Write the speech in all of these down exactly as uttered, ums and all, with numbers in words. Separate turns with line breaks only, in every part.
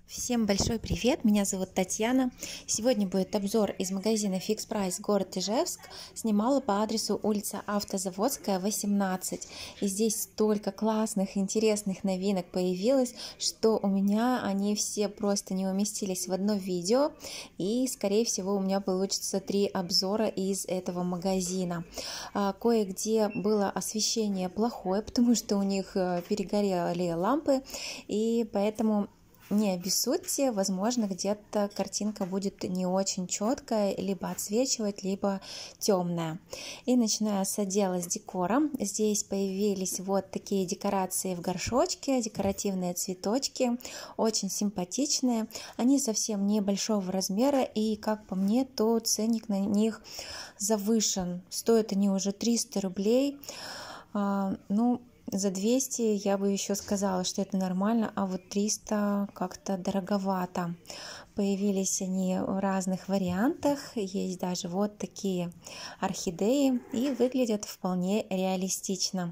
Всем большой привет, меня зовут Татьяна. Сегодня будет обзор из магазина Fix Price, город Ижевск. Снимала по адресу улица Автозаводская, восемнадцать. И здесь столько классных, интересных новинок появилось, что у меня они все просто не уместились в одно видео. И, скорее всего, у меня получится три обзора из этого магазина. Кое-где было освещение плохое, потому что у них перегорели лампы, и поэтому не обессудьте, возможно, где-то картинка будет не очень четкая, либо отсвечивать, либо темная. И начиная с отдела с декором, здесь появились вот такие декорации в горшочке, декоративные цветочки, очень симпатичные. Они совсем небольшого размера, и, как по мне, то ценник на них завышен. Стоят они уже триста рублей. А, ну, за двести я бы еще сказала, что это нормально, а вот триста как-то дороговато. Появились они в разных вариантах, есть даже вот такие орхидеи, и выглядят вполне реалистично.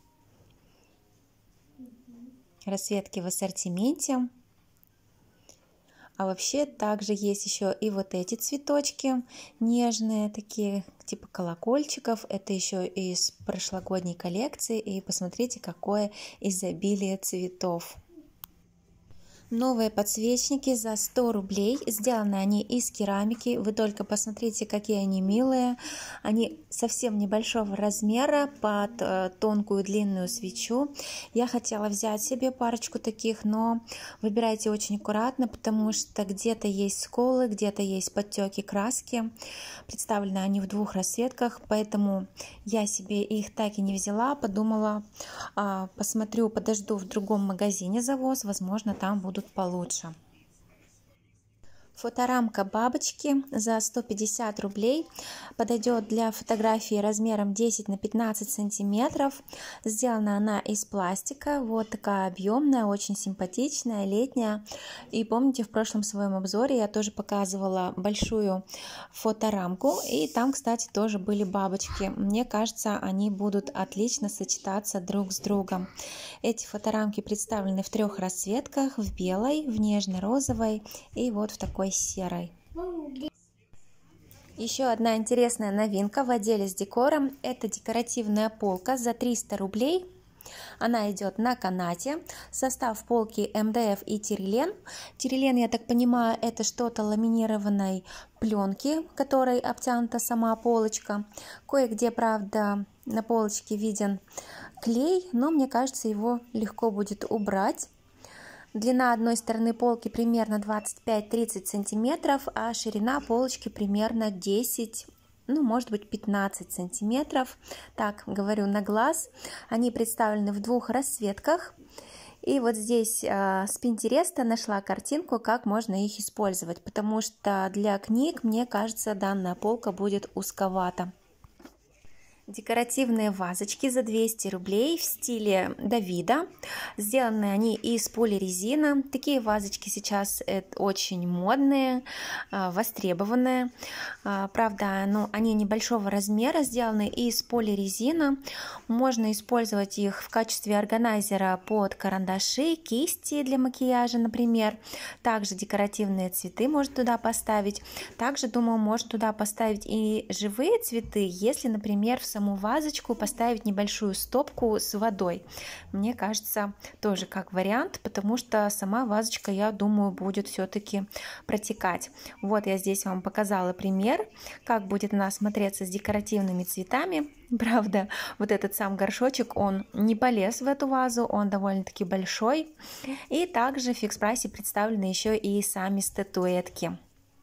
Расцветки в ассортименте. А вообще также есть еще и вот эти цветочки нежные, такие типа колокольчиков. Это еще из прошлогодней коллекции. И посмотрите, какое изобилие цветов. Новые подсвечники за сто рублей. Сделаны они из керамики. Вы только посмотрите, какие они милые. Они совсем небольшого размера под э, тонкую длинную свечу. Я хотела взять себе парочку таких, но выбирайте очень аккуратно, потому что где-то есть сколы, где-то есть подтеки краски. Представлены они в двух расцветках, поэтому я себе их так и не взяла. Подумала, э, посмотрю, подожду в другом магазине завоз, возможно, там будут получше. Фоторамка бабочки за сто пятьдесят рублей. Подойдет для фотографии размером десять на пятнадцать сантиметров. Сделана она из пластика. Вот такая объемная, очень симпатичная, летняя. И помните, в прошлом своем обзоре я тоже показывала большую фоторамку. И там, кстати, тоже были бабочки. Мне кажется, они будут отлично сочетаться друг с другом. Эти фоторамки представлены в трех расцветках: в белой, в нежно-розовой и вот в такой серой. Еще одна интересная новинка в отделе с декором – это декоративная полка за триста рублей. Она идет на канате. Состав полки эм дэ эф и тирилен. Тирилен, я так понимаю, это что-то ламинированной пленки, которой обтянута сама полочка. Кое-где, правда, на полочке виден клей, но мне кажется, его легко будет убрать. Длина одной стороны полки примерно двадцать пять - тридцать сантиметров, а ширина полочки примерно десять, ну, может быть, пятнадцать сантиметров. Так, говорю на глаз. Они представлены в двух расцветках. И вот здесь э, с Пинтереста нашла картинку, как можно их использовать, потому что для книг, мне кажется, данная полка будет узковата. Декоративные вазочки за двести рублей в стиле Давида. Сделаны они из полирезина. Такие вазочки сейчас очень модные, востребованные. Правда, ну, они небольшого размера, сделаны из полирезина. Можно использовать их в качестве органайзера под карандаши, кисти для макияжа, например. Также декоративные цветы можно туда поставить. Также, думаю, можно туда поставить и живые цветы, если, например, в самом вазочку поставить небольшую стопку с водой. Мне кажется, тоже как вариант, потому что сама вазочка, я думаю, будет все-таки протекать. Вот я здесь вам показала пример, как будет она смотреться с декоративными цветами. Правда, вот этот сам горшочек, он не полез в эту вазу, он довольно-таки большой. И также в Fix Price представлены еще и сами статуэтки.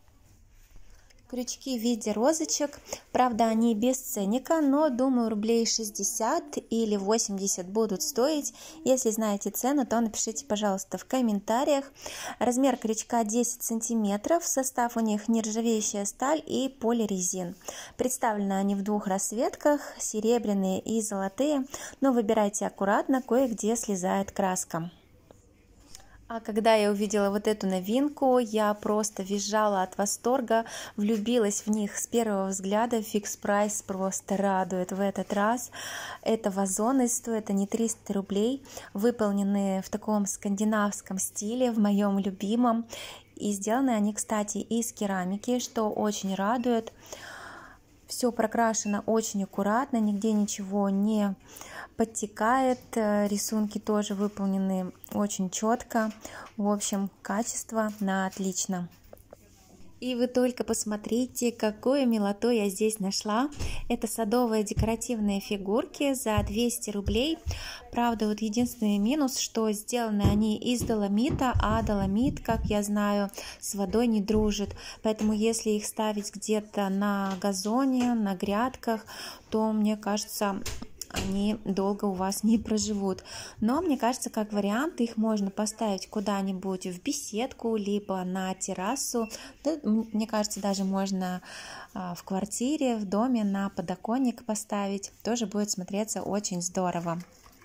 Крючки в виде розочек, правда, они без ценника, но, думаю, рублей шестьдесят или восемьдесят будут стоить. Если знаете цену, то напишите, пожалуйста, в комментариях. Размер крючка десять сантиметров, состав у них нержавеющая сталь и полирезин. Представлены они в двух расцветках, серебряные и золотые, но выбирайте аккуратно, кое-где слезает краска. А когда я увидела вот эту новинку, я просто визжала от восторга, влюбилась в них с первого взгляда. Fix Price просто радует в этот раз. Это вазоны, стоят они триста рублей, выполнены в таком скандинавском стиле, в моем любимом. И сделаны они, кстати, из керамики, что очень радует. Все прокрашено очень аккуратно, нигде ничего не подтекает, рисунки тоже выполнены очень четко. В общем, качество на отлично. И вы только посмотрите, какую милоту я здесь нашла. Это садовые декоративные фигурки за двести рублей. Правда, вот единственный минус, что сделаны они из доломита, а доломит, как я знаю, с водой не дружит. Поэтому если их ставить где-то на газоне, на грядках, то, мне кажется, они долго у вас не проживут. Но мне кажется, как вариант, их можно поставить куда-нибудь в беседку, либо на террасу. Да, мне кажется, даже можно в квартире, в доме на подоконник поставить. Тоже будет смотреться очень здорово.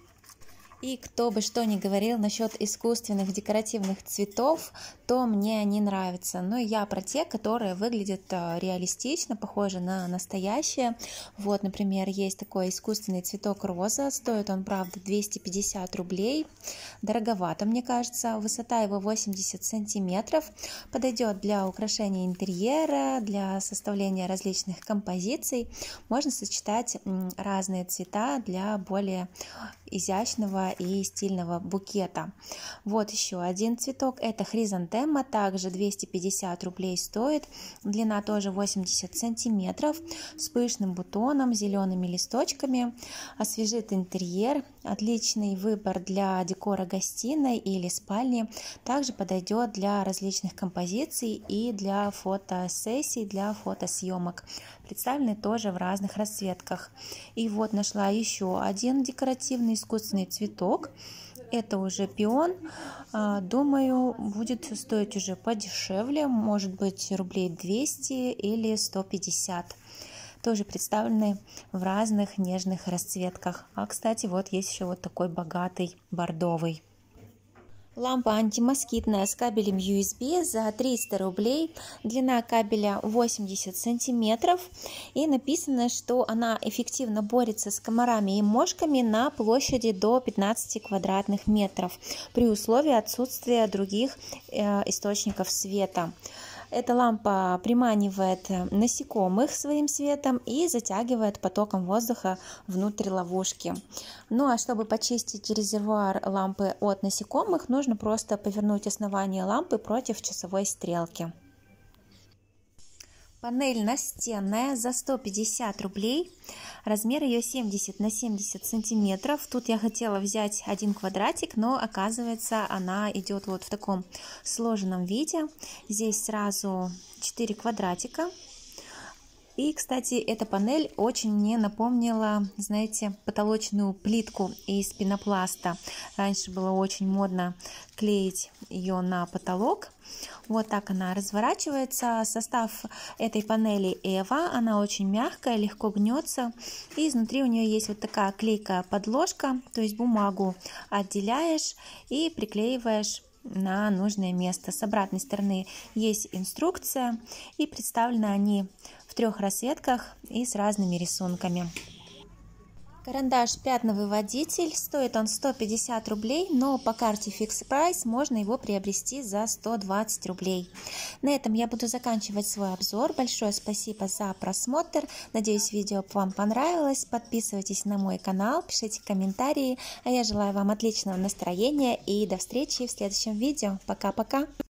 И кто бы что ни говорил насчет искусственных декоративных цветов, то мне они нравятся. Но я про те, которые выглядят реалистично, похожи на настоящие. Вот, например, есть такой искусственный цветок роза. Стоит он, правда, двести пятьдесят рублей. Дороговато, мне кажется. Высота его восемьдесят сантиметров. Подойдет для украшения интерьера, для составления различных композиций. Можно сочетать разные цвета для более изящного и стильного букета. Вот еще один цветок, это хризантема, также двести пятьдесят рублей стоит, длина тоже восемьдесят сантиметров, с пышным бутоном, зелеными листочками, освежит интерьер, отличный выбор для декора гостиной или спальни, также подойдет для различных композиций и для фотосессий, для фотосъемок. Представлены тоже в разных расцветках. И вот нашла еще один декоративный искусственный цветок. Это уже пион. Думаю, будет стоить уже подешевле, может быть рублей двести или сто пятьдесят. Тоже представлены в разных нежных расцветках. А, кстати, вот есть еще вот такой богатый бордовый. Лампа антимоскитная с кабелем ю эс би за триста рублей, длина кабеля восемьдесят сантиметров, и написано, что она эффективно борется с комарами и мошками на площади до пятнадцати квадратных метров при условии отсутствия других э, источников света. Эта лампа приманивает насекомых своим светом и затягивает потоком воздуха внутрь ловушки. Ну а чтобы почистить резервуар лампы от насекомых, нужно просто повернуть основание лампы против часовой стрелки. Панель настенная за сто пятьдесят рублей. Размер ее семьдесят на семьдесят сантиметров. Тут я хотела взять один квадратик, но оказывается она идет вот в таком сложенном виде. Здесь сразу четыре квадратика. И, кстати, эта панель очень мне напомнила, знаете, потолочную плитку из пенопласта. Раньше было очень модно клеить ее на потолок. Вот так она разворачивается. Состав этой панели Эва. Она очень мягкая, легко гнется. И изнутри у нее есть вот такая клейкая подложка. То есть бумагу отделяешь и приклеиваешь на нужное место. С обратной стороны есть инструкция. И представлены они в трех расцветках и с разными рисунками. Карандаш пятновыводитель, стоит он сто пятьдесят рублей, но по карте Fix Price можно его приобрести за сто двадцать рублей. На этом я буду заканчивать свой обзор. Большое спасибо за просмотр. Надеюсь, видео вам понравилось. Подписывайтесь на мой канал, пишите комментарии. А я желаю вам отличного настроения и до встречи в следующем видео. Пока-пока!